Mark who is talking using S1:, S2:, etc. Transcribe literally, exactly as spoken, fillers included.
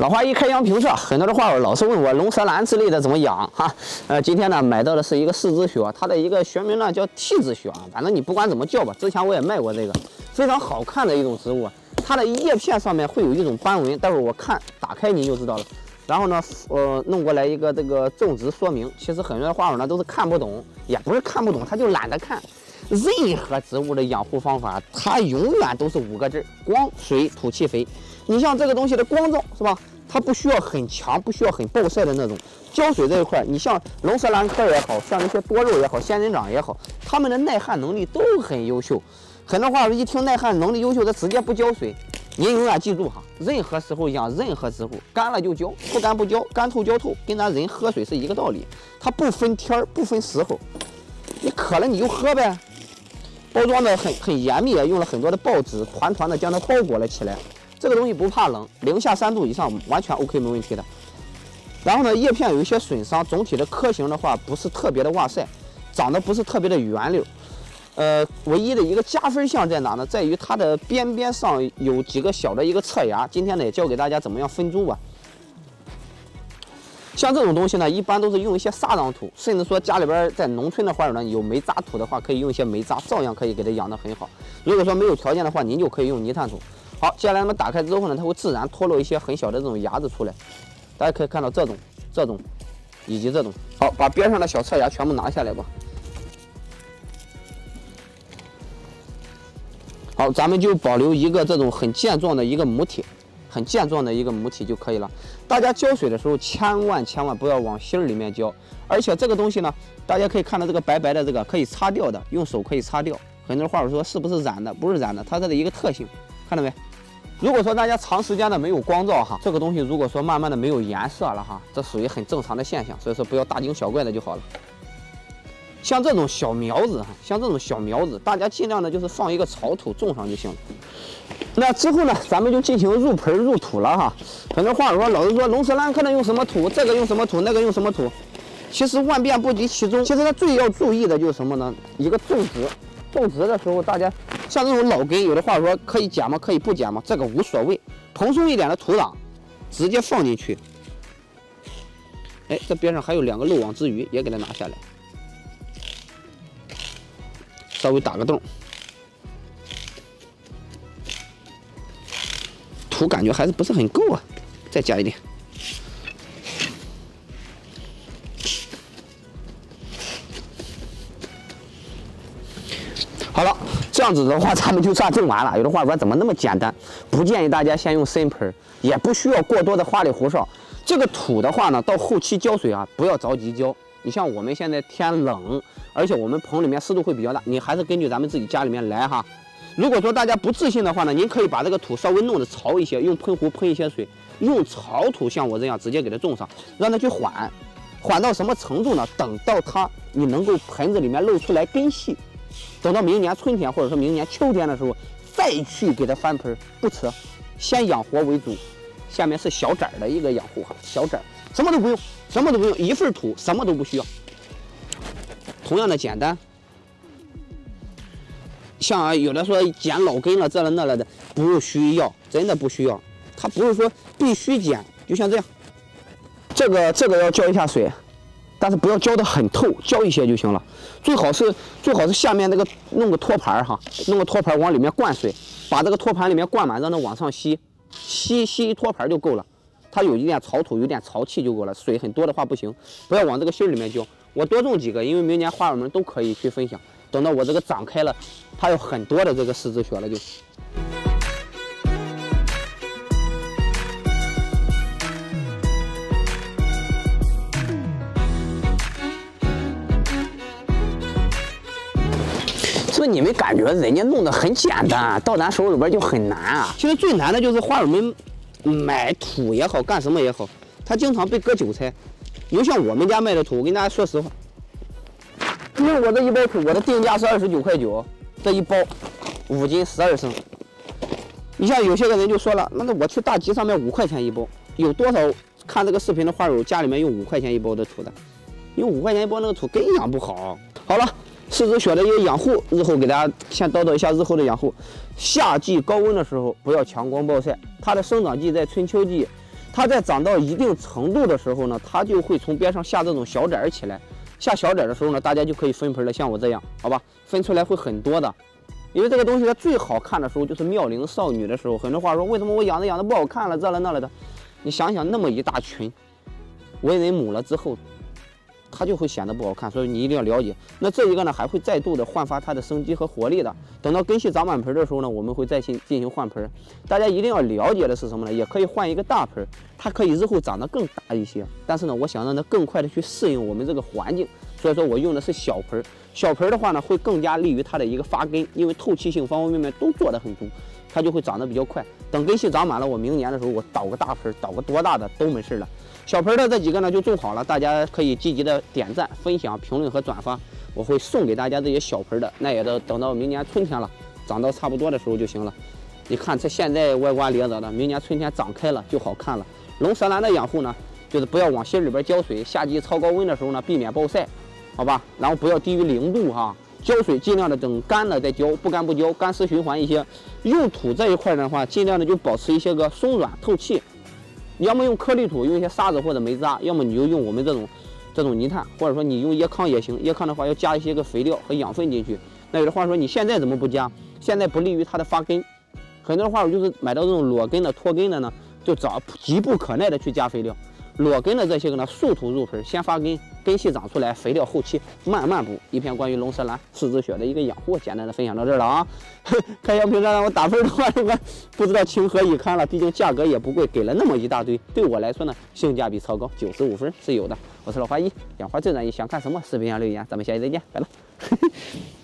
S1: 老花一开阳评测，很多的花友老是问我龙舌兰之类的怎么养哈。呃，今天呢买到的是一个四枝雪，它的一个学名呢叫替枝雪啊。反正你不管怎么叫吧，之前我也卖过这个，非常好看的一种植物。它的叶片上面会有一种斑纹，待会儿我看打开您就知道了。然后呢，呃，弄过来一个这个种植说明。其实很多的花友呢都是看不懂，也不是看不懂，他就懒得看。任何植物的养护方法，它永远都是五个字：光、水、土、气、肥。你像这个东西的光照是吧？它不需要很强，不需要很暴晒的那种。浇水这一块，你像龙舌兰科也好，像那些多肉也好，仙人掌也好，它们的耐旱能力都很优秀。很多花友一听耐旱能力优秀，他直接不浇水。您永远记住哈，任何时候养任何植物，干了就浇，不干不浇，干透浇透，跟咱人喝水是一个道理。它不分天儿，不分时候，你渴了你就喝呗。包装的很很严密，用了很多的报纸，团团的将它包裹了起来。这个东西不怕冷，零下三度以上完全 OK 没问题的。然后呢，叶片有一些损伤，总体的壳形的话不是特别的哇塞，长得不是特别的圆溜。呃，唯一的一个加分项在哪呢？在于它的边边上有几个小的一个侧芽。今天呢也教给大家怎么样分株吧。像这种东西呢，一般都是用一些沙壤土，甚至说家里边在农村的花友呢有煤渣土的话，可以用一些煤渣，照样可以给它养得很好。如果说没有条件的话，您就可以用泥炭土。好，接下来我们打开之后呢，它会自然脱落一些很小的这种芽子出来。大家可以看到这种、这种以及这种。好，把边上的小侧芽全部拿下来吧。好，咱们就保留一个这种很健壮的一个母体，很健壮的一个母体就可以了。大家浇水的时候，千万千万不要往心儿里面浇。而且这个东西呢，大家可以看到这个白白的这个可以擦掉的，用手可以擦掉。很多花友说是不是染的？不是染的，它这的一个特性，看到没？如果说大家长时间的没有光照哈，这个东西如果说慢慢的没有颜色了哈，这属于很正常的现象，所以说不要大惊小怪的就好了。像这种小苗子哈，像这种小苗子，大家尽量的就是放一个草土种上就行了。那之后呢，咱们就进行入盆入土了哈。很多花友说，老是说龙舌兰科呢用什么土，这个用什么土，那个用什么土，其实万变不离其宗。其实它最要注意的就是什么呢？一个种植，种植的时候大家。像这种老根，有的话说可以剪吗？可以不剪吗？这个无所谓，蓬松一点的土壤直接放进去。哎，这边上还有两个漏网之鱼，也给它拿下来，稍微打个洞。土感觉还是不是很够啊，再加一点。好了。这样子的话，咱们就算种完了。有的话说怎么那么简单？不建议大家先用深盆，也不需要过多的花里胡哨。这个土的话呢，到后期浇水啊，不要着急浇。你像我们现在天冷，而且我们棚里面湿度会比较大，你还是根据咱们自己家里面来哈。如果说大家不自信的话呢，您可以把这个土稍微弄得潮一些，用喷壶喷一些水，用潮土像我这样直接给它种上，让它去缓，缓到什么程度呢？等到它你能够盆子里面露出来根系。等到明年春天或者说明年秋天的时候，再去给它翻盆，不迟，先养活为主。下面是小籽儿的一个养护哈，小籽儿什么都不用，什么都不用，一份土什么都不需要，同样的简单。像啊，有的说剪老根了这了那了的，不需要，真的不需要。它不是说必须剪，就像这样，这个这个要浇一下水。但是不要浇得很透，浇一些就行了。最好是最好是下面那个弄个托盘哈，弄个托盘往里面灌水，把这个托盘里面灌满，让它往上吸，吸吸一托盘就够了。它有一点草土，有点潮气就够了。水很多的话不行，不要往这个心里面浇。我多种几个，因为明年花友们都可以去分享。等到我这个长开了，它有很多的这个四枝雪了就。所以你们感觉人家弄得很简单，到咱手里边就很难啊。其实最难的就是花友们买土也好，干什么也好，他经常被割韭菜。你就像我们家卖的土，我跟大家说实话，因为我这一包土，我的定价是二十九块九，这一包五斤十二升。你像有些个人就说了，那我去大集上面五块钱一包，有多少看这个视频的花友家里面用五块钱一包的土的？因为五块钱一包那个土根养不好。好了。四枝雪的一个养护，日后给大家先叨叨一下日后的养护。夏季高温的时候，不要强光暴晒。它的生长季在春秋季， 它在长到一定程度的时候呢，它就会从边上下这种小籽儿起来。下小籽儿的时候呢，大家就可以分盆了，像我这样，好吧？分出来会很多的。因为这个东西它最好看的时候就是妙龄少女的时候。很多话说，为什么我养着养着不好看了，这了那了的？你想想，那么一大群，为人母了之后，它就会显得不好看，所以你一定要了解。那这一个呢，还会再度的焕发它的生机和活力的。等到根系长满盆的时候呢，我们会再进进行换盆。大家一定要了解的是什么呢？也可以换一个大盆，它可以日后长得更大一些。但是呢，我想让它更快的去适应我们这个环境，所以说我用的是小盆。小盆的话呢，会更加利于它的一个发根，因为透气性方方面面都做得很足，它就会长得比较快。等根系长满了，我明年的时候我倒个大盆，倒个多大的都没事了。小盆的这几个呢就种好了，大家可以积极的点赞、分享、评论和转发，我会送给大家这些小盆的。那也都等到明年春天了，长到差不多的时候就行了。你看这现在歪瓜裂枣的，明年春天长开了就好看了。龙舌兰的养护呢，就是不要往心里边浇水，夏季超高温的时候呢，避免暴晒，好吧？然后不要低于零度哈，浇水尽量的等干了再浇，不干不浇，干湿循环一些。用土这一块的话，尽量的就保持一些个松软透气。你要么用颗粒土，用一些沙子或者煤渣，要么你就用我们这种这种泥炭，或者说你用椰糠也行。椰糠的话要加一些个肥料和养分进去。那有的话说你现在怎么不加？现在不利于它的发根。很多的话我就是买到这种裸根的、脱根的呢，就找急不可耐的去加肥料。裸根的这些个呢，树土入盆，先发根，根系长出来，肥料后期慢慢补。一篇关于龙舌兰四只血的一个养护，简单的分享到这儿了啊。看小评价让我打分的话，这个不知道情何以堪了。毕竟价格也不贵，给了那么一大堆，对我来说呢，性价比超高，九十五分是有的。我是老花一，养花最专业，想看什么视频下留言，咱们下期再见，拜了。